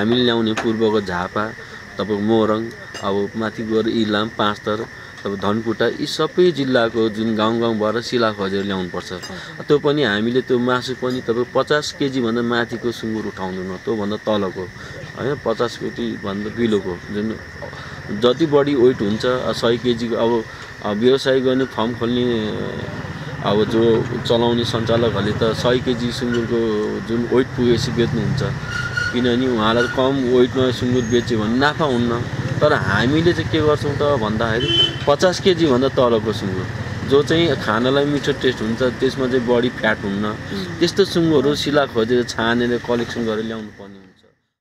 हामीले ल्याउने पूर्वको झापा, तपाईँको मोरङ, अब माथि गएर इलाम, पाँचथर, अब धनकुटा, यी सबै जिल्लाको जुन गाउँबाट शिला खोजेर ल्याउनुपर्छ। त्यो पनि हामीले त्यो मासु पनि तपाईँको 50 केजीभन्दा माथिको सुँगुर उठाउँदैनौँ, त्योभन्दा तलको होइन, 50 केजीभन्दा बिलोको जुन जति बढी वेट हुन्छ 100 केजीको। अब व्यवसाय गर्ने फर्म खोल्ने अब जो चलाउने सञ्चालकहरूले त 100 केजी सुँगुरको जुन वेट पुगेपछि बेच्नुहुन्छ, किनभने उहाँलाई कम वेटमा सुँगुर बेच्यो भने नाफा हुन्न। तर हामीले चाहिँ के गर्छौँ त भन्दाखेरि 50 केजीभन्दा तलको सुँगुर जो चाहिँ खानालाई मिठो टेस्ट हुन्छ, त्यसमा चाहिँ बढी फ्याट हुन्न, त्यस्तो सुँगुरहरू शिला खोजेर छानेर कलेक्सन गरेर ल्याउनु पर्ने हुन्छ।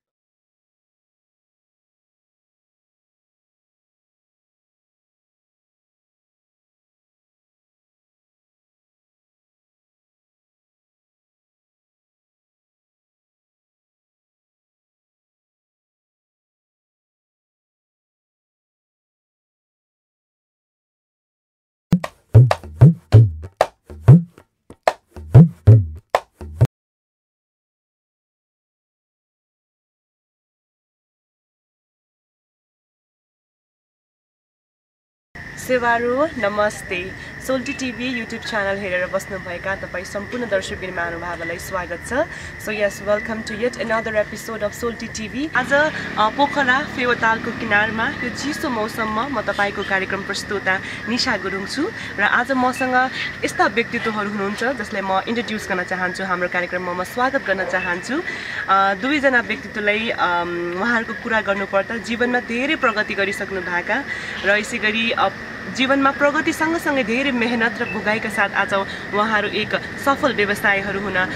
सेवारो नमस्ते। सोल्टी टिभी युट्युब च्यानल हेरेर बस्नुभएका तपाईँ सम्पूर्ण दर्शकबिन महानुभावलाई स्वागत छ। So yes, welcome to yet another episode of Solti TV. आज पोखरा फेवातालको किनारमा यो चिसो मौसममा म तपाईँको कार्यक्रम प्रस्तुता निशा गुरुङ छु र आज मसँग यस्ता व्यक्तित्वहरू हुनुहुन्छ जसलाई म इन्ट्रोड्युस गर्न चाहन्छु, हाम्रो कार्यक्रममा म स्वागत गर्न चाहन्छु। दुवैजना व्यक्तित्वलाई उहाँहरूको कुरा गर्नुपर्दा जीवनमा धेरै प्रगति गरिसक्नु भएका र यसै गरी जीवनमा प्रगति सँगसँगै धेरै मेहनत र भोगाइका साथ आज उहाँहरू एक सफल व्यवसायहरू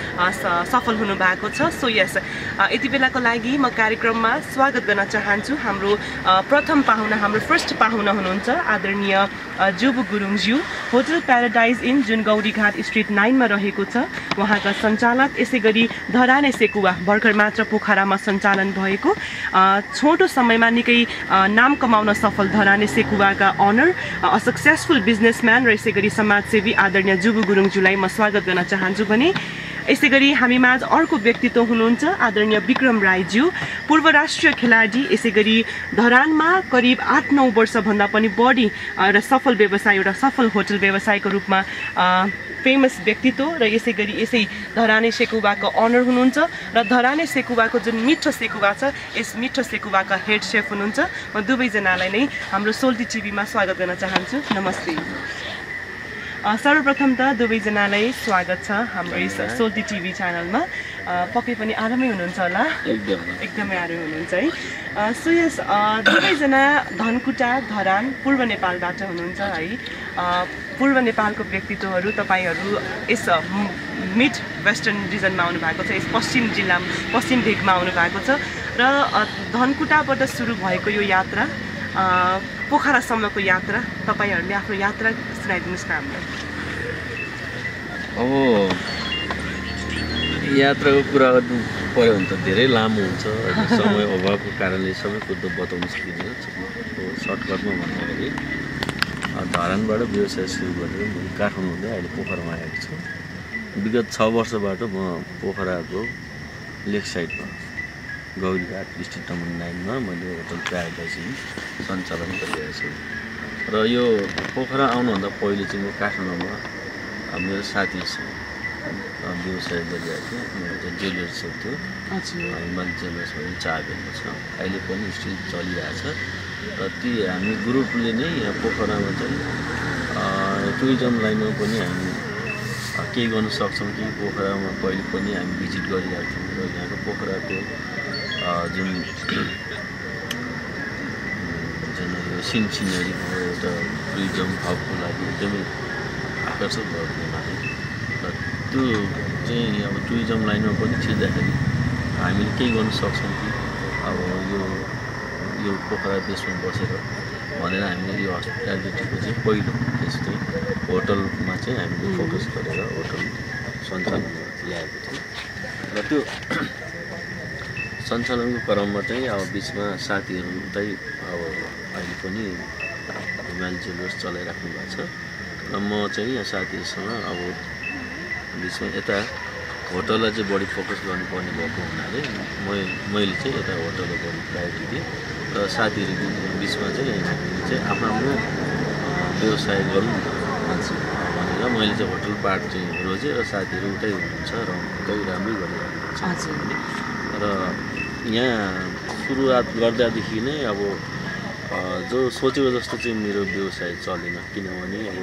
सफल हुनु भएको छ। सो यस, यति बेलाको लागि म कार्यक्रममा स्वागत गर्न चाहन्छु हाम्रो प्रथम पाहुना, हाम्रो फर्स्ट पाहुना हुनुहुन्छ आदरणीय जुबु गुरुङज्यू। होटल प्याराडाइज इन जुन गौरीघाट स्ट्रिट 9 मा रहेको छ, उहाँका सञ्चालक। यसै गरी धराने सेकुवा भर्खर मात्र पोखरामा सञ्चालन भएको छोटो समयमा निकै नाम कमाउन सफल धराने सेकुवाका अनर, अ सक्सेसफुल बिजनेसम्यान र यसै गरी समाजसेवी आदरणीय जुबु गुरुङज्यूलाई म स्वागत गर्न चाहन्छु भने यसै गरी हामीमा अर्को व्यक्तित्व हुनुहुन्छ आदरणीय विक्रम राईज्यू, पूर्व राष्ट्रिय खेलाडी, यसै गरी धरानमा करिब 8-9 वर्षभन्दा पनि बढी र सफल व्यवसाय, एउटा सफल होटल व्यवसायको रूपमा फेमस व्यक्तित्व र यसै गरी यसै धराने सेकुवाको अनर हुनुहुन्छ र धराने सेकुवाको जुन मिठो सेकुवा छ, यस मिठो सेकुवाका हेड सेफ हुनुहुन्छ। म दुवैजनालाई नै हाम्रो सोल्टी टिभीमा स्वागत गर्न चाहन्छु। नमस्ते। सर्वप्रथम त दुवैजनालाई स्वागत छ हाम्रो यस सोल्टी टिभी च्यानलमा। पक्कै पनि आरामै हुनुहुन्छ होला? एकदमै आरामै हुनुहुन्छ है। सो यस, दुवैजना धनकुटा, धरान, पूर्व नेपालबाट हुनुहुन्छ है। पूर्व नेपालको व्यक्तित्वहरू तपाईँहरू यस मिड वेस्टर्न रिजनमा आउनु भएको छ, यस पश्चिम जिल्लामा, पश्चिम भेगमा आउनु भएको छ र धनकुटाबाट सुरु भएको यो यात्रा, पोखरासम्मको यात्रा, तपाईँहरूले आफ्नो यात्रा सुनाइदिनुहोस् न हामीलाई। अब यात्राको कुरा गर्नु पऱ्यो भने त धेरै लामो हुन्छ, समय अभावको कारणले सबै कुरो बताउन सकिँदैन। सर्टकटमा भन्दाखेरि धरानबाट व्यवसाय सुरु गरेर म काठमाडौँ हुँदै अहिले पोखरामा आएको छु। विगत 6 वर्षबाट म पोखराको लेक साइडमा गौरीघाट डिस्ट्रिक्ट नम्बर 9 मा मैले होटल प्याराडाइज सञ्चालन गरिरहेको छु। र यो पोखरा आउनुभन्दा पहिले चाहिँ म काठमाडौँमा मेरो साथीसँग व्यवसाय गरिरहेको थिएँ। मेरो चाहिँ ज्वेलर्स थियो, हिमाल ज्वेलर्स भन्ने चाबेलमा छ, अहिले पनि स्टिल चलिरहेछ। र ती हामी ग्रुपले नै यहाँ पोखरामा चाहिँ टुरिज्म लाइनमा पनि हामी केही गर्न सक्छौँ कि पोखरामा पहिले पनि हामी भिजिट गरिरहेको थियौँ र यहाँको पोखराको जुन यो सिनरी भयो, एउटा टुरिज्म हबको लागि एकदमै आकर्षक भएको हुनाले र त्यो चाहिँ अब टुरिज्म लाइनमा पनि छिर्दाखेरि हामीले केही गर्न सक्छौँ कि अब यो पोखरा देशमा बसेर भनेर हामीले यो हस्पिटालिटीको चाहिँ पहिलो केस चाहिँ होटलमा चाहिँ हामीले फोकस गरेर होटल सञ्चालन ल्याएको थियौँ। र त्यो सञ्चालनको क्रममा चाहिँ अब बिचमा साथीहरू चाहिँ अब अहिले पनि हिमाल ज्वेलर्स चलाइराख्नु भएको छ र म चाहिँ यहाँ साथीहरूसँग अब बिचमा यता होटललाई चाहिँ बढी फोकस गर्नुपर्ने भएको हुनाले मैले चाहिँ यता होटललाई बढी प्रायोरिटी दिएँ र साथीहरूको बिचमा चाहिँ हामीले चाहिँ आफ्नो व्यवसाय गरौँ भनेर मैले चाहिँ होटल पार्ट चाहिँ रोजेँ र साथीहरू उतै हुनुहुन्छ र उतै राम्रै गरिरहेको हुन्छ र यहाँ सुरुवात गर्दादेखि नै अब जो सोचेको जस्तो चाहिँ मेरो व्यवसाय चलेन किनभने अब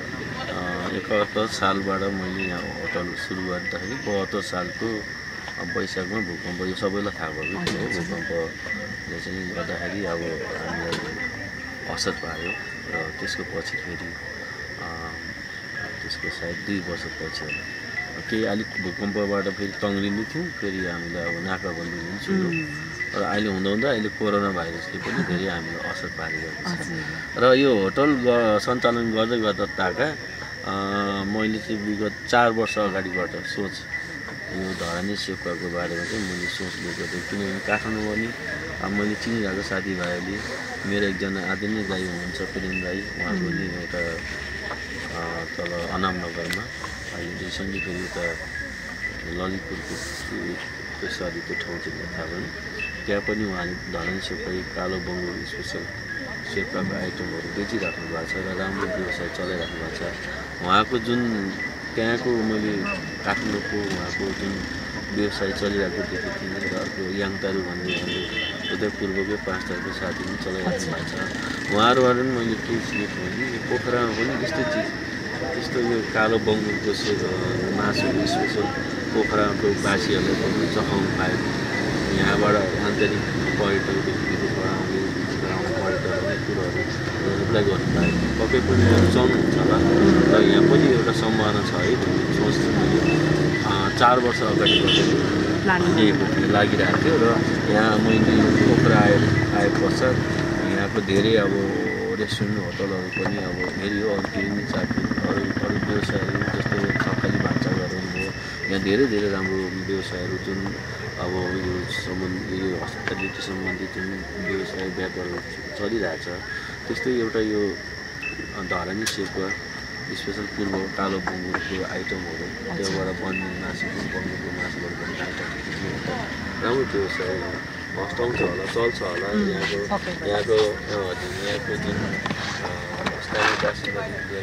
71 सालबाट मैले यहाँ होटल सुरु गर्दाखेरि 72 सालको वैशाखमा भूकम्प यो सबैलाई थाहा भएको हो भूकम्पले चाहिँ गर्दाखेरि अब हामीलाई असर पार्यो र त्यसको पछि फेरि त्यसको सायद 2 वर्षपछि होला केही अलिक भूकम्पबाट फेरि तङ्ग्रिँदै थियौँ फेरि हामीलाई अब नाकाबन्दी पनि सुरु र अहिले हुँदा अहिले कोरोना भाइरसले पनि धेरै हामीलाई असर पारिरहेको छ र यो होटल सञ्चालन गर्दै गर्दा ताका मैले चाहिँ विगत 4 वर्ष अगाडिबाट सोच यो धरानी सेक्वाको बारेमा चाहिँ मैले सोच लिएको थिएँ किनभने काठमाडौँ पनि मैले चिनिरहेको साथीभाइहरूले मेरो एकजना आदरणीय दाइ हुनुहुन्छ प्रेम दाइ उहाँ पनि एउटा तल अनामनगरमा अहिले रिसेन्टली फेरि उता ललितपुरको त्यसरी त्यो ठाउँ चाहिँ थाहा भयो त्यहाँ पनि उहाँले धरानी सेक्वा कालो बङ्गुर स्पेसल सेक्वाको आइटमहरू बेचिराख्नु भएको छ र राम्रो व्यवसाय चलाइराख्नु भएको छ उहाँको जुन त्यहाँको मैले काठमाडौँको उहाँको जुन व्यवसाय चलिरहेको देखेको थिएँ र अर्को याङतारू भन्ने उता पूर्वकै 5 तालको साथी पनि चलाइराख्नु भएको छ उहाँहरूबाट पनि मैले केही सिकेको भने पोखरामा पनि यस्तै चिज त्यस्तो यो कालो बङ्गुरको मासुहरू स्पेसल पोखराको बासीहरूले पनि चखाउनु पायो यहाँबाट आन्तरिक पर्यटकदेखि विदेशबाट आउने पर्यटकहरूले कुरोहरू एप्लाई गर्नु पायो पक्कै पनि रुचाउनुहुन्छ होला र यहाँ पनि एउटा सम्भावना छ है भन्ने सोच चाहिँ मैले 4 वर्ष अगाडिबाट लिएको थिएँ लागिरहेको थियो र यहाँ मैले पोखरा आए पश्चात यहाँको धेरै अब रेस्टुरेन्ट होटलहरू पनि अब फेरि यो अरू किरिनी चाकरी अरू व्यवसायहरू जस्तो थकाली भान्साघरहरू भयो यहाँ धेरै राम्रो व्यवसायहरू जुन अब यो यो हस्पिटालिटी सम्बन्धित जुन व्यवसाय व्यापारहरू चलिरहेछ त्यस्तै एउटा यो धरानी सेक्वा स्पेसल पूर्व कालो बङ्गुरको आइटमहरू त्योबाट बन्ने मासुको बङ्गुरको मासुबाट बन्ने आइटमहरू राम्रो व्यवसाय हस्टाउँछ होला चल्छ होला यहाँको जुन स्थानीय बासिन्दादेखि लिएर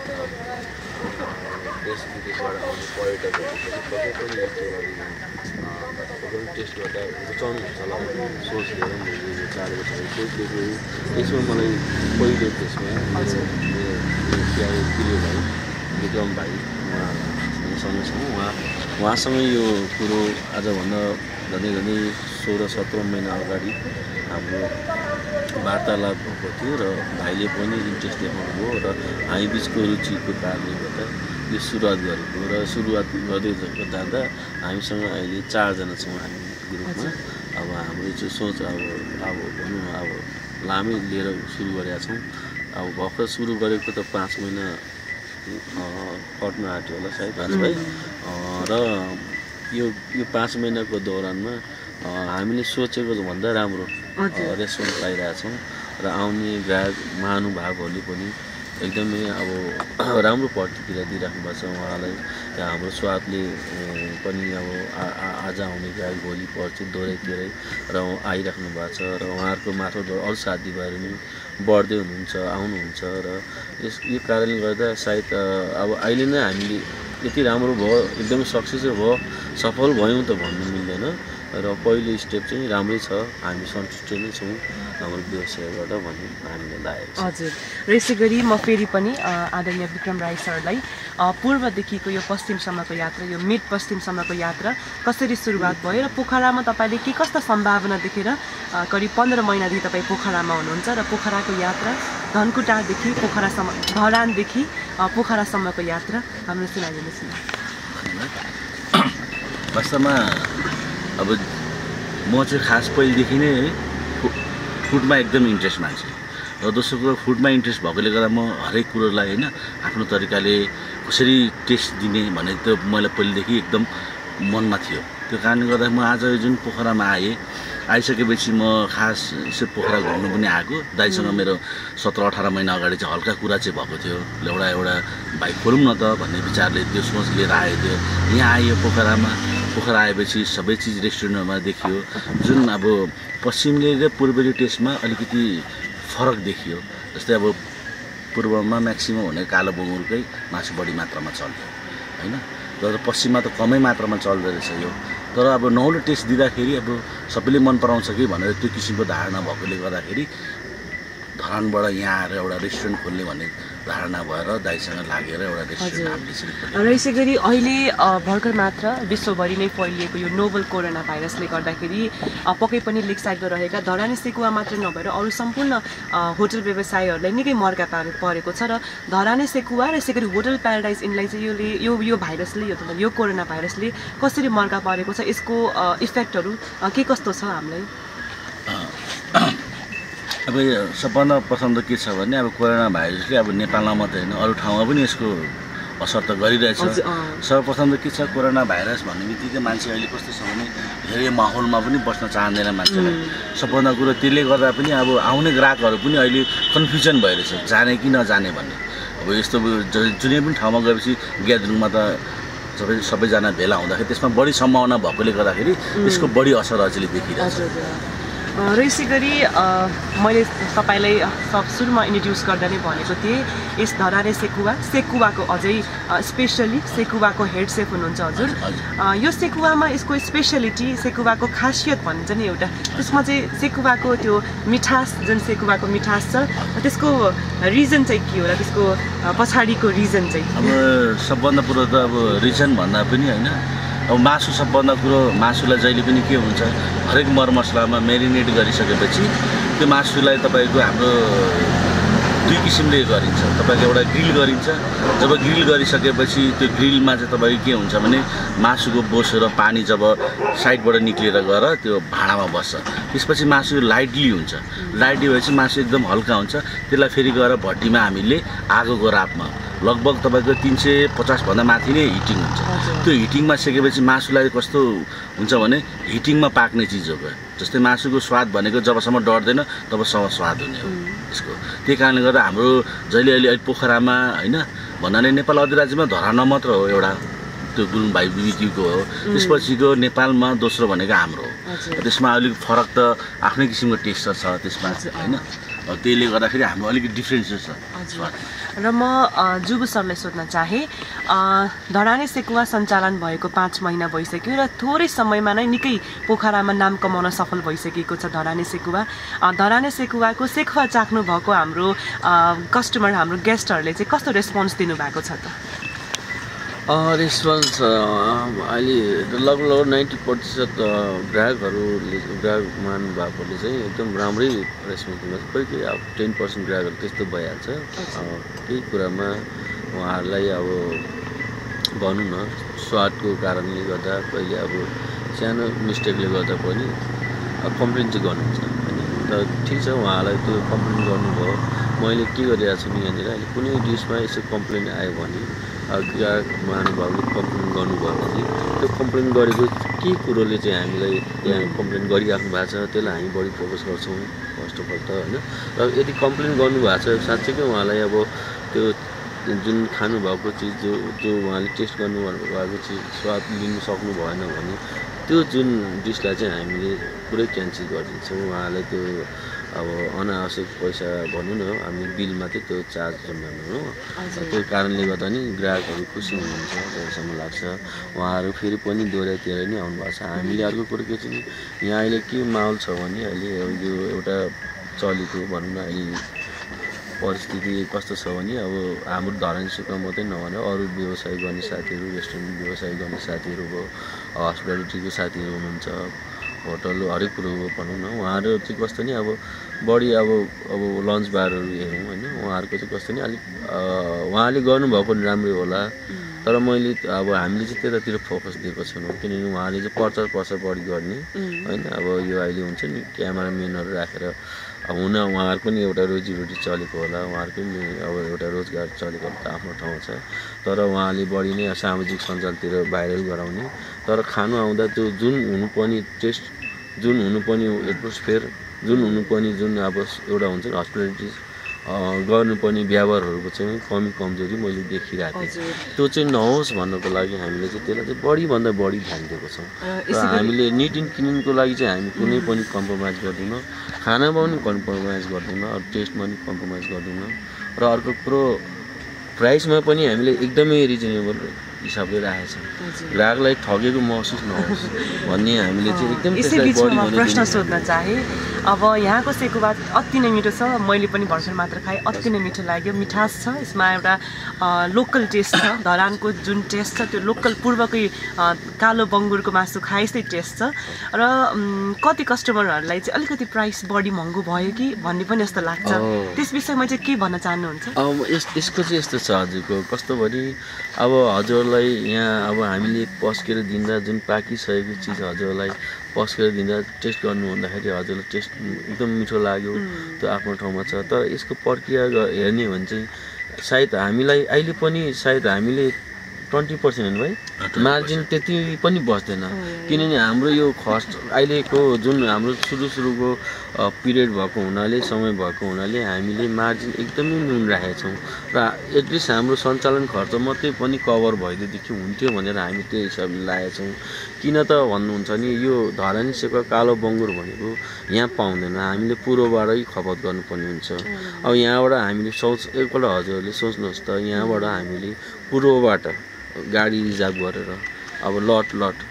देश विदेशबाट आउने पर्यटकहरू पनि पक्कै पनि यस्तो टेस्ट गर्दा रुचाउनुहुन्छ होला सोच लिएर मैले यो 4 वर्ष सोच लिएको यसमा मलाई पहिलो त्यसमा प्यारो प्रिय भाइ विक्रम भाइ उहाँसँग उहाँसँग यो कुरो आजभन्दा झन्डै 16-17 महिना अगाडि हाम्रो वार्तालाप भएको थियो र भाइले पनि इन्ट्रेस्ट देखाउनु भयो र हामी बिचको रुचिको कारणले गर्दा यो सुरुवात गरेको र सुरुवात गर्दै जाँदा हामीसँग अहिले 4 जना छौँ हामी ग्रुपमा अब हाम्रो चाहिँ सोच अब भनौँ अब लामै लिएर सुरु गरेका छौँ अब भर्खर सुरु गरेको त 5 महिना कट्न आँट्यो होला सायद भाइ र यो 5 महिनाको दौरानमा हामीले सोचेको भन्दा राम्रो रेस्पोन्स पाइरहेछौँ र आउने ग्राहक महानुभावहरूले पनि एकदमै अब राम्रो प्रतिक्रिया दिइराख्नु भएको छ उहाँलाई हाम्रो स्वादले पनि अब आज आउने ग्राहक भोलि पर्छ दोहोऱ्याइ र आइराख्नु भएको छ र उहाँहरूको मार्फतबाट अरू साथीभाइहरू पनि बढ्दै हुनुहुन्छ आउनुहुन्छ र यो कारणले गर्दा सायद अब अहिले नै हामीले यति राम्रो भयो एकदमै सक्सेस भयो सफल भयौँ त भन्नु मिल्दैन र पहिलो स्टेप चाहिँ राम्रै छ हामी सन्तुष्ट नै छौँ हाम्रो व्यवसायबाट भन्ने हामीले लागेको छ हजुर र यसै गरी म फेरि पनि आदरणीय विक्रम राई सरलाई पूर्वदेखिको यो पश्चिमसम्मको यात्रा यो मिड पश्चिमसम्मको यात्रा कसरी सुरुवात भयो र पोखरामा तपाईँले के कस्ता सम्भावना देखेर करिब 15 महिनादेखि तपाईँ पोखरामा हुनुहुन्छ र पोखराको यात्रा धनकुटादेखि पोखरासम्म धरानदेखि पोखरासम्मको यात्रा हाम्रो सुनाइदिनुहोस् न वास्तवमा अब म चाहिँ खास पहिलेदेखि नै फुडमा एकदम इन्ट्रेस्ट मान्छे र दोस्रो कुरो फुडमा इन्ट्रेस्ट भएकोले गर्दा म हरेक कुरोलाई होइन आफ्नो तरिकाले कसरी टेस्ट दिने भन्ने त्यो मलाई पहिलेदेखि एकदम मनमा थियो त्यो कारणले गर्दा म आज जुन पोखरामा आएँ आइसकेपछि म खास यसो पोखरा घुम्नु पनि आएको दाइसँग मेरो 17-18 महिना अगाडि चाहिँ हल्का कुरा चाहिँ भएको थियो एउटा भाइ खोलौँ न त भन्ने विचारले त्यो सोच लिएर आएको थियो यहाँ आयो पोखरा आएपछि सबै चिज रेस्टुरेन्टमा देखियो जुन अब पश्चिमले र पूर्वेली टेस्टमा अलिकति फरक देखियो जस्तै अब पूर्वमा म्याक्सिमम हुने कालो बङ्गुरकै मासु बढी मात्रामा चल्थ्यो हैन तर पश्चिममा त कमै मात्रामा चल्दो रहेछ यो तर अब नौलो टेस्ट दिँदाखेरि अब सबैले मन पराउँछ कि भनेर त्यो किसिमको धारणा भएकोले गर्दाखेरि धरानबाट यहाँ आएर एउटा रेस्टुरेन्ट खोल्ने भन्ने धारणा भएर दाइसँग लागेर एउटा रेस्टुरेन्ट हामीले र यसै गरी अहिले भर्खर मात्र विश्वभरि नै फैलिएको यो नोभल कोरोना भाइरसले गर्दाखेरि पक्कै पनि लेक साइडमा रहेका धरानी सेकुवा मात्र नभएर अरू सम्पूर्ण होटल व्यवसायीहरूलाई निकै मर्का परेको छ र धरानी सेकुवा र यसै गरी होटल प्याराडाइज इनलाई चाहिँ यो भाइरसले यो कोरोना भाइरसले कसरी मर्का परेको छ यसको इफेक्टहरू के कस्तो छ हामीलाई अब सबभन्दा प्रथम त के छ भने अब कोरोना भाइरसले अब नेपालमा मात्रै होइन अरू ठाउँमा पनि यसको असर त गरिरहेछ सर्वप्रथम त के छ कोरोना भाइरस भन्ने बित्तिकै मान्छे अहिले कस्तो छ भने धेरै माहौलमा पनि बस्न चाहँदैन मान्छेलाई सबभन्दा कुरो त्यसले गर्दा पनि अब आउने ग्राहकहरू पनि अहिले कन्फ्युजन भइरहेछ जाने कि नजाने भन्ने अब यस्तो जुनै पनि ठाउँमा गएपछि ग्यादरिङमा त सबैजना भेला हुँदाखेरि त्यसमा बढी सम्भावना भएकोले गर्दाखेरि यसको बढी असर अहिले देखिरहेछ र यसै गरी मैले तपाईँलाई सुरुमा इन्ट्रोड्युस गर्दा नै भनेको थिएँ यस धरानी सेकुवाको अझै स्पेसली सेकुवाको हेड सेफ हुनुहुन्छ हजुर यो सेकुवामा यसको स्पेसलिटी सेकुवाको खासियत भनिन्छ नि एउटा त्यसमा चाहिँ सेकुवाको त्यो मिठास जुन सेकुवाको मिठास छ त्यसको रिजन चाहिँ के होला त्यसको पछाडिको रिजन चाहिँ अब सबभन्दा पुरो त अब रिजन भन्दा पनि होइन अब मासु सबभन्दा कुरो मासुलाई जहिले पनि के हुन्छ हरेक मरमसलामा मेरिनेट गरिसकेपछि त्यो मासुलाई तपाईँको हाम्रो दुई किसिमले गरिन्छ तपाईँको एउटा ग्रिल गरिन्छ जब ग्रिल गरिसकेपछि त्यो ग्रिलमा चाहिँ तपाईँको के हुन्छ भने मासुको बोसो र पानी जब साइडबाट निक्लिएर गएर त्यो भाँडामा बस्छ त्यसपछि मासु लाइटली हुन्छ लाइटली भएपछि मासु एकदम हल्का हुन्छ त्यसलाई फेरि गएर भट्टीमा हामीले आगोको रापमा लगभग तपाईँको 350 भन्दा माथि नै हिटिङ हुन्छ त्यो हिटिङमा सेकेपछि मासुलाई कस्तो हुन्छ भने हिटिङमा पाक्ने चिज हो जस्तै मासुको स्वाद भनेको जबसम्म डढ्दैन तबसम्म स्वाद हुने हो यसको त्यही कारणले गर्दा हाम्रो जहिले अहिले पोखरामा होइन भन्नाले नेपाल अधिराज्यमा धरानमा मात्र हो एउटा त्यो गुरुङ भाइ बिबिक्यूको हो त्यसपछिको नेपालमा दोस्रो भनेको हाम्रो हो त्यसमा अलिक फरक त आफ्नै किसिमको टेस्ट छ त्यसमा होइन त्यसले गर्दाखेरि हाम्रो अलिकति डिफ्रेन्सेस छ र म जुबु सरलाई सोध्न चाहेँ धरानी सेकुवा सञ्चालन भएको 5 महिना भइसक्यो र थोरै समयमा नै निकै पोखरामा नाम कमाउन सफल भइसकेको छ धरानी सेकुवाको सेकुवा चाख्नु भएको हाम्रो कस्टमर हाम्रो गेस्टहरूले चाहिँ कस्तो रेस्पोन्स दिनुभएको छ त रेस्पोन्स अहिले लगभग 90% ग्राहक मान भएकोले चाहिँ एकदम राम्रै रेस्पोन्स दिन्छ कोही अब 10% ग्राहकहरू त्यस्तो भइहाल्छ केही कुरामा उहाँहरूलाई अब भनौँ न स्वादको कारणले गर्दा कहिले अब सानो मिस्टेकले गर्दा पनि कम्प्लेन चाहिँ गर्नुहुन्छ होइन तर ठिक छ उहाँलाई त्यो कम्प्लेन गर्नुभयो मैले के गरिरहेको छु यहाँनिर अहिले कुनै डिसमा यसो कम्प्लेन आयो भने ग्राहक महानुभावले कम्प्लेन गर्नुभयो भने त्यो कम्प्लेन गरेको के कुरोले चाहिँ हामीलाई यहाँ कम्प्लेन गरिराख्नु भएको छ त्यसलाई हामी बढी फोकस गर्छौँ फर्स्ट अफ अल त होइन र यदि कम्प्लेन गर्नुभएको छ साँच्चैकै उहाँलाई अब त्यो जुन खानुभएको चिज जो उहाँले टेस्ट गर्नुभएको चिज स्वाद लिनु सक्नु भएन भने त्यो जुन डिसलाई चाहिँ हामीले पुरै क्यान्सल गरिदिन्छौँ उहाँलाई त्यो अब अनावश्यक पैसा भनौँ न हामी बिलमा चाहिँ त्यो चार्ज जम्माउनु हो त्यो कारणले गर्दा नि ग्राहकहरू खुसी हुनुहुन्छ जसम्म लाग्छ उहाँहरू फेरि पनि दोहोऱ्याइतिर नै आउनुभएको छ हामीले अर्को कुरो के चाहिँ यहाँ अहिले के माहौल छ भने अहिले यो एउटा चलेको भनौँ न अहिले परिस्थिति कस्तो छ भने अब हाम्रो धरानी सेकुवा मात्रै नभने अरू व्यवसाय गर्ने साथीहरू रेस्टुरेन्ट व्यवसाय गर्ने साथीहरू भयो हस्पिटालिटीको साथीहरू हुनुहुन्छ होटल हरेक कुरो भनौँ न उहाँहरू चाहिँ कस्तो नि अब बढी अब लन्च बारहरू हेरौँ होइन उहाँहरूको चाहिँ कस्तो नि अलिक उहाँले गर्नुभएको पनि राम्रै होला तर मैले अब हामीले चाहिँ त्यतातिर फोकस दिएको छैनौँ किनभने उहाँले चाहिँ प्रचार बढी गर्ने होइन अब यो अहिले हुन्छ नि क्यामेराम्यानहरू राखेर अब हुन उहाँहरूको पनि एउटा रोजीरोटी चलेको होला उहाँहरूको पनि अब एउटा रोजगार चलेको त आफ्नो ठाउँ छ तर उहाँले बढी नै सामाजिक सञ्जालतिर भाइरल गराउने तर खानु आउँदा त्यो जुन हुनुपर्ने टेस्ट जुन हुनुपर्ने एटमोस्फियर जुन हुनुपर्ने जुन अब एउटा हुन्छ नि हस्पिटालिटिज गर्नुपर्ने व्यवहारहरूको चाहिँ कमी कमजोरी मैले देखिरहेको थिएँ त्यो चाहिँ नहोस् भन्नको लागि हामीले चाहिँ त्यसलाई चाहिँ बढीभन्दा बढी ध्यान दिएको छौँ र हामीले निट एन्ड क्लिनको लागि चाहिँ हामी कुनै पनि कम्प्रोमाइज गर्दैनौँ खानामा पनि कम्प्रोमाइज गर्दैनौँ अरू टेस्टमा पनि कम्प्रोमाइज गर्दैनौँ र अर्को कुरो प्राइसमा पनि हामीले एकदमै रिजनेबल हिसाबले राखेको छौँ ग्राहकलाई ठगेको महसुस नहोस् भन्ने हामीले चाहिँ एकदम यसै बिचमा प्रश्न सोध्न चाहे अब यहाँको सेकुवा अति नै मिठो छ मैले पनि भर्खर मात्र खाएँ अति नै मिठो लाग्यो मिठास छ यसमा एउटा लोकल टेस्ट छ धरानको जुन टेस्ट छ त्यो लोकल पूर्वकै कालो बङ्गुरको मासु खाए जस्तै टेस्ट छ र कति कस्टमरहरूलाई चाहिँ अलिकति प्राइस बढी महँगो भयो कि भन्ने पनि जस्तो लाग्छ त्यस विषयमा चाहिँ के भन्न चाहनुहुन्छ यसको चाहिँ यस्तो छ हजुरको कस्तो भने अब हजुरलाई यहाँ अब हामीले पस्केर दिँदा जुन पाकिसकेको चिज हजुरलाई पस्केर दिँदा टेस्ट गर्नु भन्दाखेरि हजुरलाई टेस्ट एकदम मिठो लाग्यो त्यो आफ्नो ठाउँमा छ तर यसको प्रक्रिया हेर्ने हो भने चाहिँ सायद हामीलाई अहिले पनि सायद हामीले 20% होइन भाइ मार्जिन त्यति पनि बस्दैन किनभने हाम्रो यो खर्च अहिलेको जुन हाम्रो सुरुको पिरियड भएको हुनाले समय भएको हुनाले हामीले मार्जिन एकदमै न्यून राखेका छौँ र एटलिस्ट हाम्रो सञ्चालन खर्च मात्रै पनि कभर भइदिएदेखि हुन्थ्यो भनेर हामी त्यो हिसाबले लागेका छौँ किन त भन्नुहुन्छ नि यो धरानी सेकुवा कालो बङ्गुर भनेको यहाँ पाउँदैन हामीले पूर्वबाटै खपत गर्नुपर्ने हुन्छ अब यहाँबाट हामीले एकपल्ट हजुरहरूले सोच्नुहोस् त यहाँबाट हामीले पूर्वबाट गाडी रिजर्भ गरेर अब लट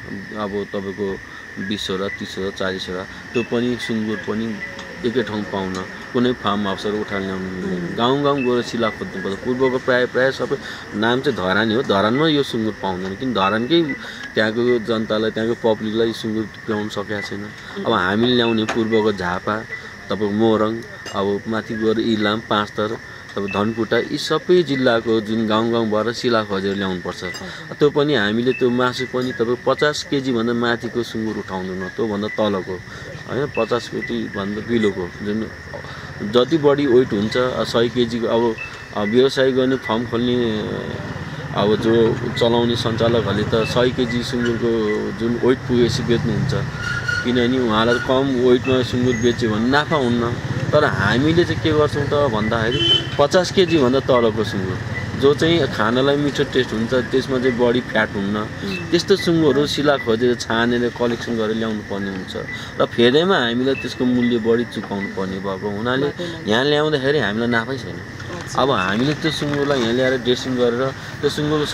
अब तपाईँको 20वटा 30वटा 40वटा त्यो पनि सुँगुर पनि एकै ठाउँ पाउन कुनै फार्म हाउसहरू उठाएर ल्याउनु मिल्दैन गाउँ गएर सिला खोज्नुपर्छ पूर्वको प्रायः सबै नाम चाहिँ धरानी हो धरानमा यो सुँगुर पाउँदैन किन धरानकै त्यहाँको जनतालाई त्यहाँको पब्लिकलाई सुँगुर पुर्याउन सकेको छैन अब हामीले ल्याउने पूर्वको झापा तपाईँको मोरङ अब माथि गएर इलाम पाँचथर अब धनकुटा यी सबै जिल्लाको जुन गाउँबाट सिला खोजेर ल्याउनुपर्छ त्यो पनि हामीले त्यो मासु पनि तपाईँ 50 केजीभन्दा माथिको सुँगुर उठाउँदैनौँ त्योभन्दा तलको होइन 50 केजीभन्दा बिलोको जुन जति बढी वेट हुन्छ 100 केजीको अब व्यवसाय गर्ने फर्म खोल्ने अब जो चलाउने सञ्चालकहरूले त 100 केजी सुँगुरको जुन वेट पुगेपछि बेच्नुहुन्छ किनभने उहाँलाई कम वेटमा सुँगुर बेच्यो भने नाफा हुन्न तर हामीले चाहिँ के गर्छौँ त भन्दाखेरि 50 केजीभन्दा तलको सुँगुर जो चाहिँ खानालाई मिठो टेस्ट हुन्छ त्यसमा चाहिँ बढी फ्याट हुन्न त्यस्तो सुँगुरहरू सिला खोजेर छानेर कलेक्सन गरेर ल्याउनु पर्ने हुन्छ र फेदैमा हामीलाई त्यसको मूल्य बढी चुकाउनु पर्ने भएको हुनाले यहाँ ल्याउँदाखेरि हामीलाई नाफै छैन अब हामीले त्यो सुँगुरलाई यहाँ ल्याएर ड्रेसिङ गरेर त्यो सुँगुरको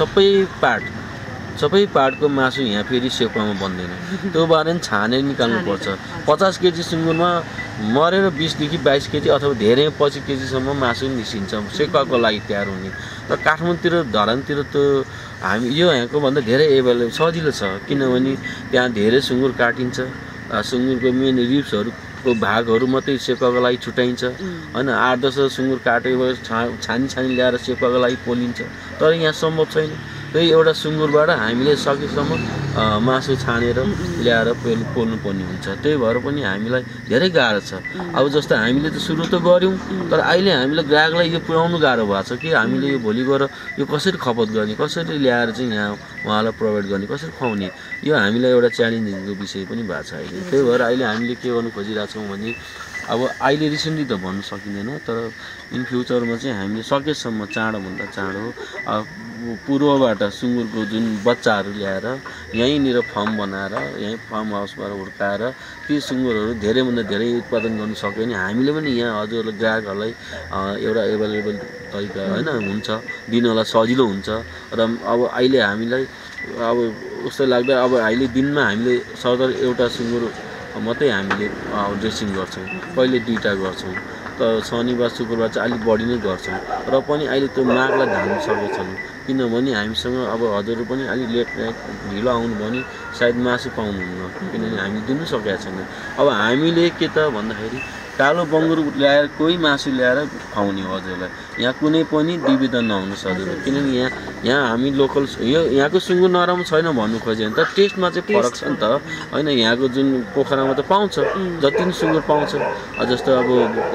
सबै पार्टको मासु यहाँ फेरि सेकुवामा बन्दैन त्यो बारे पनि छानेर निकाल्नुपर्छ 50 केजी सुँगुरमा मरेर 20देखि 22 केजी अथवा धेरै 25 केजीसम्म मासु निस्किन्छ सेकुवाको लागि तयार हुने र काठमाडौँतिर धरानतिर त हामी यो यहाँको भन्दा धेरै एभाइलेबल सजिलो छ किनभने त्यहाँ धेरै सुँगुर काटिन्छ सुँगुरको मेन रिब्सहरूको भागहरू मात्रै सेकुवाको लागि छुट्याइन्छ होइन 8-10 सुँगुर काटेपछि छानी ल्याएर सेकुवाको लागि पोलिन्छ तर यहाँ सम्भव छैन त्यही एउटा सुँगुरबाट हामीले सकेसम्म मासु छानेर ल्याएर पोल्नु पर्ने हुन्छ त्यही भएर पनि हामीलाई धेरै गाह्रो छ अब जस्तो हामीले त सुरु त गऱ्यौँ तर अहिले हामीले ग्राहकलाई यो पुर्याउनु गाह्रो भएको छ कि हामीले यो भोलि गएर यो कसरी खपत गर्ने कसरी ल्याएर चाहिँ यहाँ उहाँलाई प्रोभाइड गर्ने कसरी खुवाउने यो हामीलाई एउटा च्यालेन्जिङको विषय पनि भएको छ अहिले त्यही भएर अहिले हामीले के गर्नु खोजिरहेछौँ भने अब अहिले रिसेन्टली त भन्नु सकिँदैन तर इन फ्युचरमा चाहिँ हामीले सकेसम्म चाँडोभन्दा चाँडो पूर्वबाट सुँगुरको जुन बच्चाहरू ल्याएर यहीँनिर फार्म बनाएर यहीँ फार्म हाउसबाट हुर्काएर ती सुँगुरहरू धेरैभन्दा धेरै उत्पादन गर्न सक्यो भने हामीले पनि यहाँ हजुरहरूलाई ग्राहकहरूलाई एउटा एभाइलेबल तरिका होइन हुन्छ दिनलाई सजिलो हुन्छ र अब अहिले हामीलाई अब उस्तो लाग्दा अब अहिले दिनमा हामीले सदर एउटा सुँगुर मात्रै हामीले ड्रेसिङ गर्छौँ पहिले 2टा गर्छौँ त शनिबार शुक्रबार चाहिँ अलिक बढी नै गर्छौँ र पनि अहिले त्यो मागलाई धान्न सकेको छैन किनभने हामीसँग अब हजुरहरू पनि अलिक लेट नाइट ढिलो आउनु भने सायद मासु पाउनुहुन्न किनभने हामी दिनु सकेका छैन अब हामीले के त भन्दाखेरि कालो बङ्गुर ल्याएर कोही मासु ल्याएर खुवाउने हो हजुरलाई यहाँ कुनै पनि दुविधा नहुनुहोस् हजुरलाई किनभने यहाँ हामी लोकल यो यहाँको सुँगुर नराम्रो छैन भन्नु खोज्यो भने त टेस्टमा चाहिँ फरक छ नि त होइन यहाँको जुन पोखरामा त पाउँछ जति पनि सुँगुर पाउँछ जस्तो अब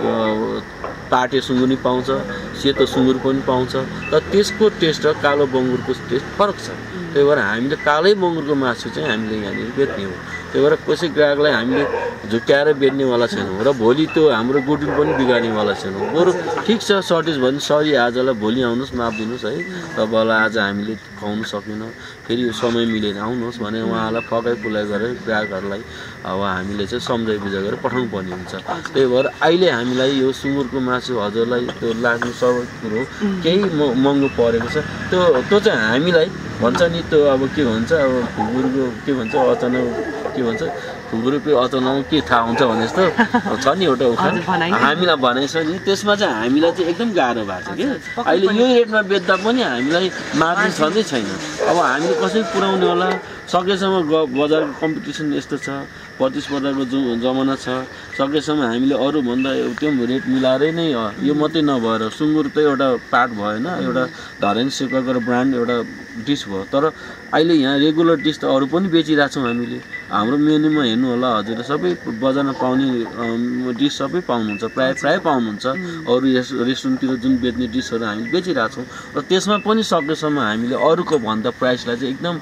पाटे सुँगुर पनि पाउँछ सेतो सुँगुर पनि पाउँछ तर त्यसको टेस्ट र कालो बङ्गुरको टेस्ट फरक छ त्यही भएर हामीले कालै बङ्गुरको मासु चाहिँ हामीले यहाँनिर बेच्ने हो। त्यही भएर कसै ग्राहकलाई हामीले झुक्क्याएर बेच्नेवाला छैनौँ र भोलि त्यो हाम्रो गुडविल पनि बिगार्नेवाला छैनौँ। बरु ठिक छ सर्टेज भयो भने सरी आजलाई भोलि आउनुहोस् माफ दिनुहोस् है, तपाईँलाई आज हामीले खुवाउनु सकेनौँ, फेरि समय मिलेर आउनुहोस् भने उहाँलाई फकाइ फुलाइ गरेर ग्राहकहरूलाई अब हामीले चाहिँ सम्झाइ बुझाइ गरेर पठाउनु पर्ने हुन्छ। त्यही भएर अहिले हामीलाई यो सुँगुरको मासु हजुरलाई त्यो लाग्ने सबै कुरो केही महँगो परेको छ। त्यो चाहिँ हामीलाई भन्छ नि त्यो अब के भन्छ अब खुकुरको के भन्छ अचानक के भन्छ खुकुरको अचानक के थाहा हुन्छ भने जस्तो छ नि एउटा उखान हामीलाई भनेछ नि, त्यसमा चाहिँ हामीलाई चाहिँ एकदम गाह्रो भएको छ कि अहिले यो रेटमा बेच्दा पनि हामीलाई मार्जिन छँदै छैन। अब हामीले कसरी पुर्याउने होला, सकेसम्म बजार कम्पिटिसन यस्तो छ, प्रतिस्पर्धाको जमाना छ, सकेसम्म हामीले अरूभन्दा त्यो रेट मिलाएरै नै यो मात्रै नभएर सुँगुर त एउटा पार्ट भएन, एउटा धरान सेकुवाको ब्रान्ड एउटा डिस भयो। तर अहिले यहाँ रेगुलर डिस त अरू पनि बेचिरहेछौँ हामीले। हाम्रो मेन्यूमा हेर्नु होला हजुर सबै बजारमा पाउने डिस सबै पाउनुहुन्छ, प्राय पाउनुहुन्छ। अरू रेस्टुरेन्टतिर जुन बेच्ने डिसहरू हामीले बेचिरहेछौँ र त्यसमा पनि सकेसम्म हामीले अरूको भन्दा प्राइसलाई चाहिँ एकदम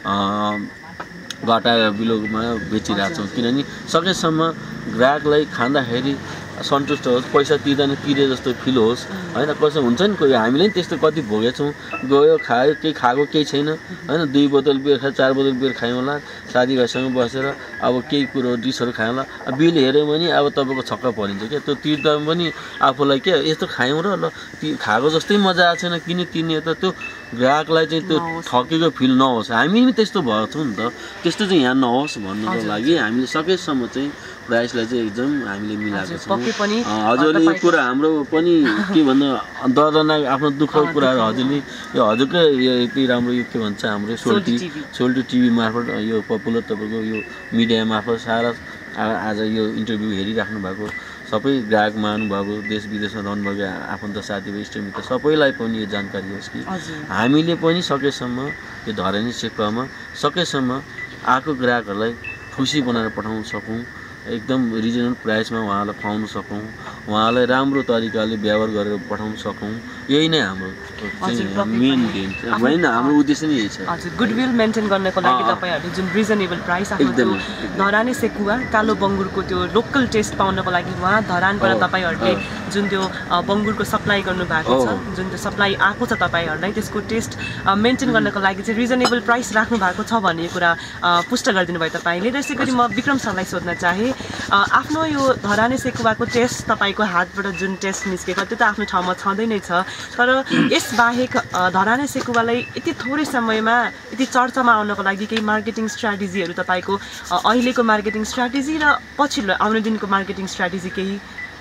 घटाएर बिलोमा बेचिरहेछौँ, किनभने सकेसम्म ग्राहकलाई खाँदाखेरि सन्तुष्ट होस्, पैसा तिरे जस्तो फिल होस् होइन। कसै हुन्छ नि कोही हामीले पनि त्यस्तो कति भोगेछौँ, गयो खायो केही खाएको केही छैन होइन, 2 बोतल बियर खायो 4 बोतल बियर खायौँ होला, साथीभाइसँग बसेर अब केही कुरो डिसहरू खायौँ होला, बिल हेऱ्यो भने अब तपाईँको छक्क परिन्छ क्या। त्यो तिर्दा पनि आफूलाई के यस्तो खायौँ र ल खाएको जस्तै मजा आएको छैन किन तिर्ने, त त्यो ग्राहकलाई चाहिँ त्यो ठकेको फिल नहोस्। हामी पनि त्यस्तो भएको छौँ नि त, त्यस्तो चाहिँ यहाँ नहोस् भन्नुको लागि हामीले सकेसम्म चाहिँ प्राइसलाई चाहिँ एकदम हामीले मिलाएको छौँ। हजुरले यो कुरा हाम्रो पनि के भन्नु दर्दनाक आफ्नो दुःखको कुराहरू हजुरले यो हजुरकै यति राम्रो यो के भन्छ हाम्रो सोल्टी टिभी मार्फत यो पपुलर तपाईँको यो मिडिया मार्फत सारा आज यो इन्टरभ्यू हेरिराख्नु भएको सबै ग्राहक महानुभाव देश विदेशमा रहनुभएको आफन्त साथीभाइ इष्टमित्र सबैलाई पनि यो जानकारी होस् कि हामीले पनि सकेसम्म यो धरानी सेकुवामा सकेसम्म आएको ग्राहकहरूलाई खुसी बनाएर पठाउन सकौँ, एकदम रिजनेबल प्राइसमा उहाँलाई खुवाउन सकौँ, उहाँलाई राम्रो तरिकाले व्यवहार गरेर पठाउन सकौँ, यही नै हाम्रो मेन गेम होइन, हाम्रो उद्देश्य नै यही छ। हजुर गुडविल मेन्टेन गर्नको लागि तपाईँहरूले जुन रिजनेबल प्राइस आफ्नो धरानी सेकुवा कालो बङ्गुरको त्यो लोकल टेस्ट पाउनको लागि उहाँ धरानबाट तपाईँहरूले जुन त्यो बङ्गुरको सप्लाई गर्नुभएको छ, जुन त्यो सप्लाई आएको छ तपाईँहरूलाई त्यसको टेस्ट मेन्टेन गर्नको लागि चाहिँ रिजनेबल प्राइस राख्नु भएको छ भन्ने कुरा पुष्ट गरिदिनु भयो तपाईँले। र यसै गरी म विक्रम सरलाई सोध्न चाहेँ, आफ्नो यो धरानी सेकुवाको टेस्ट तपाईँको हातबाट जुन टेस्ट निस्केको त्यो त आफ्नो ठाउँमा छँदै नै छ, तर यसबाहेक धरानी सेकुवालाई यति थोरै समयमा यति चर्चामा आउनको लागि केही मार्केटिङ स्ट्राटेजीहरू तपाईँको अहिलेको मार्केटिङ स्ट्राटेजी र पछिल्लो आउने दिनको मार्केटिङ स्ट्राटेजी केही?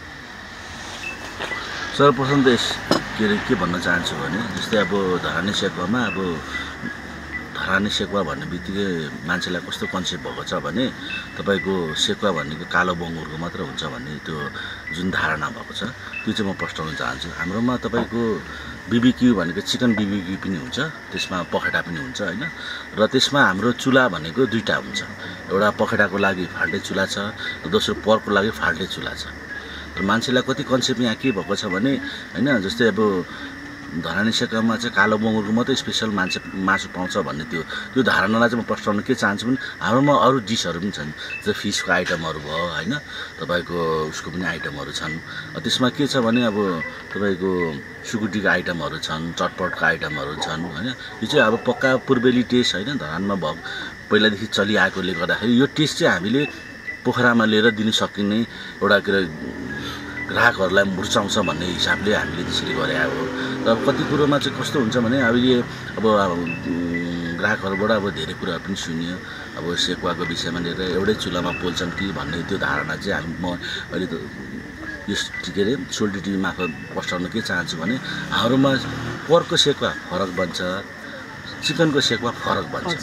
सर्वप्रथम त के भन्न चाहन्छु भने जस्तै अब धरानी सेकुवामा अब धरानी सेकुवा भन्ने बित्तिकै मान्छेलाई कस्तो कन्सेप्ट भएको छ भने तपाईँको सेकुवा भनेको कालो बङ्गुरको मात्र हुन्छ भन्ने त्यो जुन धारणा भएको छ त्यो चाहिँ म प्रस्ताउन चाहन्छु। हाम्रोमा तपाईँको बिबिक्यू भनेको चिकन बिबिक्यू पनि हुन्छ, त्यसमा पखेटा पनि हुन्छ होइन, र त्यसमा हाम्रो चुला भनेको 2टा हुन्छ, एउटा पखेटाको लागि फाल्टे चुला छ, दोस्रो पर्कको लागि फाल्टे चुला छ। र मान्छेलाई कति कन्सेप्ट यहाँ के भएको छ भने होइन, जस्तै अब धरानी सेकुवामा चाहिँ कालो बङ्गुरको मात्रै स्पेसल मासु पाउँछ भन्ने त्यो धारणालाई चाहिँ म प्रस्ताउन के चाहन्छु भने हाम्रोमा अरू डिसहरू पनि छन्, जस्तै फिसको आइटमहरू भयो होइन, तपाईँको उसको पनि आइटमहरू छन्। त्यसमा के छ भने अब तपाईँको सुकुटीको आइटमहरू छन्, चटपटको आइटमहरू छन् होइन। यो चाहिँ अब पक्का पूर्वेली टेस्ट होइन, धरानमा भएको पहिलादेखि चलिआएकोले गर्दाखेरि यो टेस्ट चाहिँ हामीले पोखरामा लिएर दिन सकिने एउटा के अरे ग्राहकहरूलाई रुचाउँछ भन्ने हिसाबले हामीले त्यसरी गरे हो। र कति कुरोमा चाहिँ कस्तो हुन्छ भने अहिले अब ग्राहकहरूबाट अब धेरै कुराहरू पनि सुनियो, अब सेकुवाको विषयमा लिएर एउटै चुलामा पोल्छन् कि भन्ने त्यो धारणा चाहिँ म अहिले त यस के अरे सोल्टी टिभी मार्फत प्रस्ताउन के चाहन्छु भने हाम्रोमा पर्कको सेकुवा फरक बन्छ, चिकनको सेकुवा फरक बन्छ।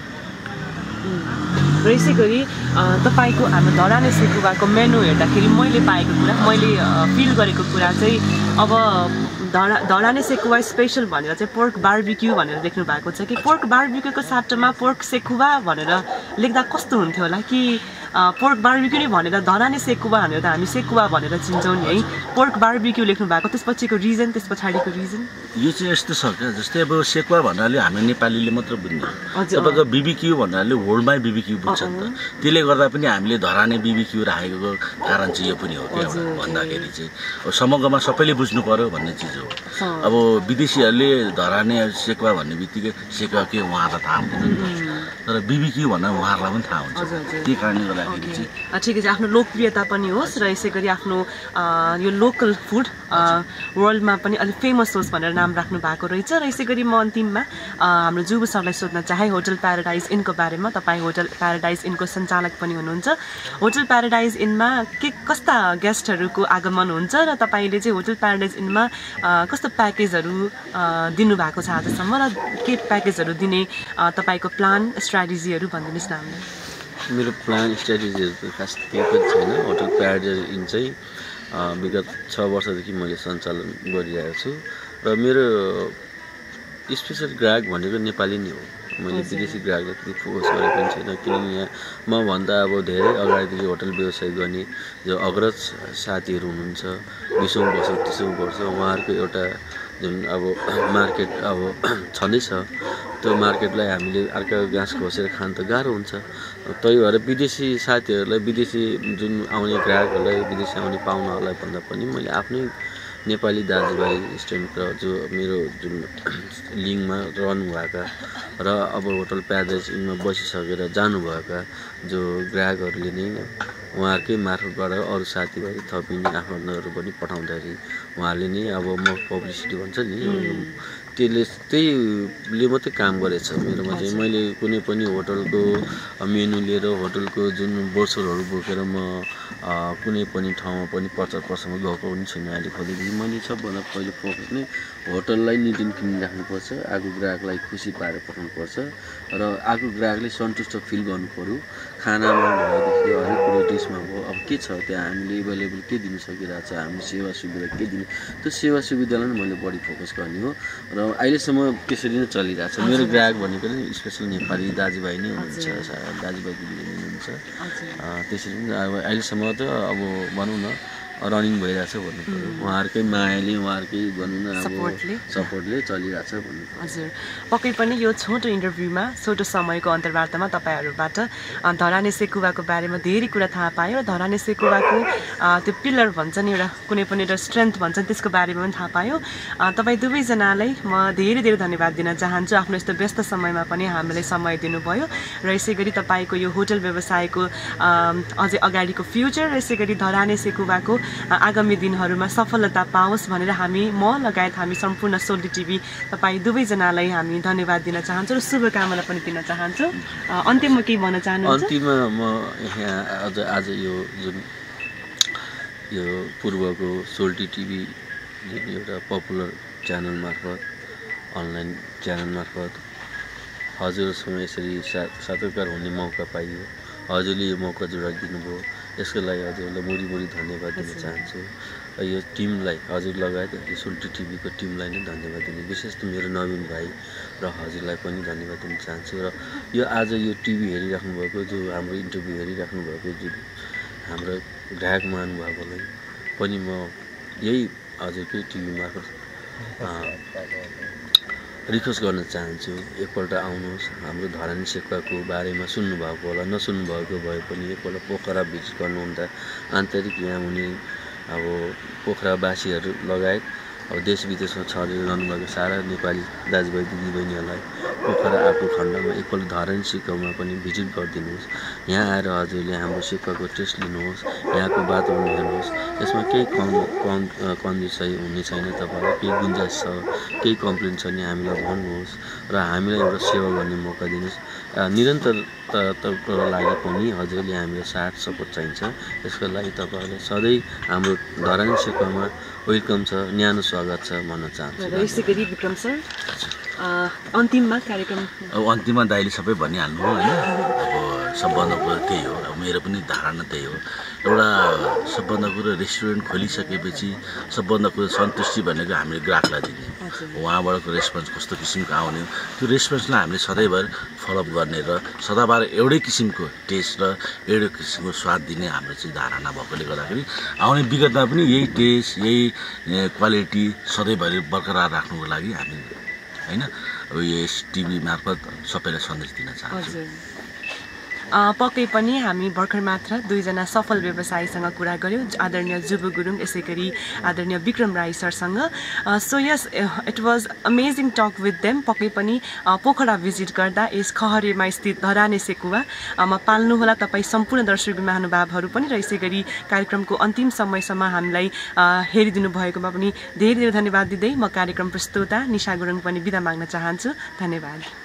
र यसै गरी तपाईँको हाम्रो धरानी सेकुवाको मेनु हेर्दाखेरि मैले पाएको कुरा, मैले फिल गरेको कुरा चाहिँ अब धरानी सेकुवा स्पेसल भनेर चाहिँ पोर्क बार्बिक्यू भनेर लेख्नु भएको छ कि पोर्क बार्बिक्यूको साटोमा पोर्क सेकुवा भनेर लेख्दा कस्तो हुन्थ्यो होला कि पोर्क बार्बिक्यू नै भनेर धराने सेकुवा भनेर त हामी सेकुवा भनेर चिन्छौँ नि है पोर्क बार्बिक्यू लेख्नु भएको त्यसपछिको रिजन त्यस पछाडिको रिजन यो चाहिँ यस्तो छ क्या जस्तै अब सेकुवा भन्नाले हामी नेपालीले मात्र बुझ्ने तपाईँको बिबिक्यू भन्नाले वर्ल्डमै बिबिक्यू बुझ्छ नि त त्यसले गर्दा पनि हामीले धराने बिबिक्यू राखेको कारण चाहिँ यो पनि हो क्या एउटा भन्दाखेरि चाहिँ अब समग्रमा सबैले बुझ्नु पर्यो भन्ने चिज हो अब विदेशीहरूले धराने सेकुवा भन्ने बित्तिकै सेकुवा के उहाँहरूलाई थाहा हुँदैन तर बिबिक्यू भन्दा उहाँहरूलाई पनि थाहा हुन्छ त्यही कारणले गर्दाखेरि चाहिँ ठिकै छ आफ्नो लोकप्रियता पनि होस् र यसै गरी आफ्नो यो लोकल फुड वर्ल्डमा पनि अलिक फेमस होस् भनेर नाम राख्नु भएको रहेछ र यसै गरी म अन्तिममा हाम्रो जुबु सरलाई सोध्न चाहे होटल प्याराडाइज इनको बारेमा तपाईँ होटल प्याराडाइज इनको सञ्चालक पनि हुनुहुन्छ होटल प्याराडाइज इनमा के कस्ता गेस्टहरूको आगमन हुन्छ र तपाईँले चाहिँ होटल प्याराडाइज इनमा कस्तो प्याकेजहरू दिनुभएको छ आजसम्म र के प्याकेजहरू दिने तपाईँको प्लान स्ट्राटेजीहरू भनिदिनुहोस् न हामीलाई मेरो प्लान स्ट्राटेजीहरू त खास केही पनि छैन होटल प्याराडाइज इन चाहिँ विगत 6 वर्षदेखि मैले सञ्चालन गरिरहेको छु र मेरो स्पेसल ग्राहक भनेको नेपाली नै हो मैले विदेशी ग्राहकलाई त्यति फोकस गरेको पनि छैन किनकि यहाँ मभन्दा अब धेरै अगाडिदेखि होटल व्यवसाय गर्ने जो अग्रज साथीहरू हुनुहुन्छ 20औं वर्ष 30औं वर्ष उहाँहरूको एउटा जुन अब मार्केट अब छँदैछ त्यो मार्केटलाई हामीले अर्का घाँस घोसेर खान त गाह्रो हुन्छ त्यही भएर विदेशी साथीहरूलाई विदेशी जुन आउने ग्राहकहरूलाई विदेशी आउने पाहुनाहरूलाई भन्दा पनि मैले आफ्नै नेपाली दाजुभाइ स्टुडेन्ट र जो मेरो जुन लिङमा रहनुभएका र अब होटल प्याराडाइज इनमा बसिसकेर जानुभएका जो ग्राहकहरूले नै उहाँहरूकै मार्फतबाट अरू साथीभाइ थपिने आफन्तहरू पनि पठाउँदाखेरि उहाँहरूले नै अब म पब्लिसिटी भन्छ नि त्यहीले मात्रै काम गरेछ मेरोमा चाहिँ मैले कुनै पनि होटलको मेनु लिएर होटलको जुन ब्रोचरहरू बोकेर म कुनै पनि ठाउँमा पनि प्रचारप्रसारमा गएको पनि छैन अहिले खोलेदेखि मैले सबभन्दा पहिलो फोकस नै होटललाई निटिन क्लिन राख्नुपर्छ आगो ग्राहकलाई खुसी पारेर पठाउनुपर्छ र आगो ग्राहकले सन्तुष्ट फिल गर्नु पर्यो खानामा भएदेखि हरेक कुरो डिसमा भयो अब के छ त्यहाँ हामीले एभाइलेबल के दिन सकिरहेको छ हामीले सेवा सुविधा के दिने त्यो सेवा सुविधालाई नै मैले बढी फोकस गर्ने हो र अहिलेसम्म त्यसरी नै चलिरहेको छ मेरो ग्राहक भनेको नि स्पेसल नेपाली दाजुभाइ नै हुनुहुन्छ दाजुभाइ दिदीबहिनी नै हुनुहुन्छ त्यसरी नै अब अहिलेसम्म त अब भनौँ न रनिङ भइरहेछ भन्नु पर्यो उहाँहरूकै मायाले उहाँहरूकै भनौँ न अब सपोर्टले चलिरहेछ भन्नु पर्यो हजुर पक्कै पनि यो छोटो इन्टरभ्यूमा छोटो समयको अन्तर्वार्तामा तपाईँहरूबाट धराने सेकुवाको बारेमा धेरै कुरा थाहा पायो र धराने सेकुवाको त्यो पिलर भन्छ नि एउटा कुनै पनि एउटा स्ट्रेन्थ भन्छ त्यसको बारेमा पनि थाहा पायो तपाईँ दुवैजनालाई म धेरै धेरै धन्यवाद दिन चाहन्छु आफ्नो यस्तो व्यस्त समयमा पनि हामीलाई समय दिनुभयो र यसै गरी तपाईँको यो होटल व्यवसायको अझै अगाडिको फ्युचर र यसै गरी धराने सेकुवाको आगामी दिनहरूमा सफलता पाओस् भनेर म लगायत हामी सम्पूर्ण सोल्टी टिभी तपाईँ दुवैजनालाई हामी धन्यवाद दिन चाहन्छौँ र शुभकामना पनि दिन चाहन्छौँ अन्त्यमा केही भन्न चाहनुहुन्छ अन्तिममा म यहाँ आज यो जुन यो पूर्वको सोल्टी टिभी जुन एउटा पपुलर च्यानल मार्फत अनलाइन च्यानल मार्फत हजुरसँग यसरी साक्षात्कार हुने मौका पाइयो हजुरले यो मौका जोडाइदिनु भयो यसको लागि हजुरलाई मुरी धन्यवाद दिन चाहन्छु यो टिमलाई हजुर लगायत यो सोल्टी टिभीको टिमलाई नै धन्यवाद दिने विशेष त मेरो नवीन भाइ र हजुरलाई पनि धन्यवाद दिन चाहन्छु र यो आज यो टिभी हेरिराख्नु भएको जो हाम्रो इन्टरभ्यू हेरिराख्नु भएको जुन हाम्रो ग्राहक महानुभावलाई पनि म यही हजुरकै टिभी मार्फत रिक्वेस्ट गर्न चाहन्छु एकपल्ट आउनुहोस् हाम्रो धरानी सेकुवाको बारेमा सुन्नुभएको होला नसुन्नुभएको भए पनि एकपल्ट पोखरा भिजिट गर्नुहुँदा आन्तरिक यहाँ हुने अब पोखरावासीहरू लगायत अब देश विदेशमा छरेर रहनुभएको सारा नेपाली दाजुभाइ दिदीबहिनीहरूलाई पोखरा आएको खण्डमा एकपल्ट धरानी सेकुवामा पनि भिजिट गरिदिनुहोस् यहाँ आएर हजुरले हाम्रो सेकुवाको टेस्ट लिनुहोस् यहाँको वातावरण हेर्नुहोस् यसमा केही कमी चाहिँ हुने छैन तपाईँलाई केही गुन्जाइस छ केही कम्प्लेन छ भने हामीलाई भन्नुहोस् र हामीलाई एउटा सेवा गर्ने मौका दिनुहोस् निरन्तरताको लागि पनि हजुरले हामीलाई साथ सपोर्ट चाहिन्छ यसको लागि तपाईँहरूले सधैँ हाम्रो धरानी सेकुवामा वेलकम छ न्यानो स्वागत छ भन्न चाहन्छु यसै गरी विक्रम सर अन्तिममा कार्यक्रम अब अन्तिममा दाइले सबै भनिहाल्नु होइन अब सबभन्दा कुरो त्यही हो। अब मेरो पनि धारणा त्यही हो। एउटा सबभन्दा कुरो रेस्टुरेन्ट खोलिसकेपछि सबभन्दा कुरो सन्तुष्टि भनेको हामीले ग्राहकलाई दिने, उहाँबाटको रेस्पोन्स कस्तो किसिमको आउने, त्यो रेस्पोन्सलाई हामीले सधैँभर फलोअप गर्ने र सदाबार एउटै किसिमको टेस्ट र एउटै किसिमको स्वाद दिने हाम्रो चाहिँ धारणा भएकोले गर्दाखेरि आउने विगतमा पनि यही टेस्ट यही क्वालिटी सधैँभरि बरकरार राख्नुको लागि हामी होइन अब यस टिभी मार्फत सबैलाई सन्देश दिन चाहन्छु। पक्कै पनि हामी भर्खर मात्र दुईजना सफल व्यवसायीसँग कुरा गऱ्यौँ, आदरणीय जुबु गुरुङ यसै गरी आदरणीय विक्रम राई सरसँग। So yes it was amazing talk with them. पक्कै पनि पोखरा भिजिट गर्दा यस खहरेमा स्थित धराने सेकुवामा पाल्नुहोला तपाईँ सम्पूर्ण दर्शक महानुभावहरू पनि, र यसै गरी कार्यक्रमको अन्तिम समयसम्म हामीलाई हेरिदिनु भएकोमा पनि धेरै धेरै धन्यवाद दिँदै म कार्यक्रम प्रस्तुता निशा गुरुङ पनि बिदा माग्न चाहन्छु। धन्यवाद।